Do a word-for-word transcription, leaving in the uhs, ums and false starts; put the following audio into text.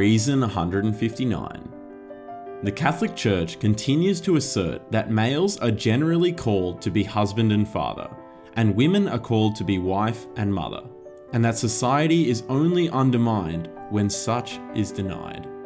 Reason one hundred fifty-nine. The Catholic Church continues to assert that males are generally called to be husband and father, and women are called to be wife and mother, and that society is only undermined when such is denied.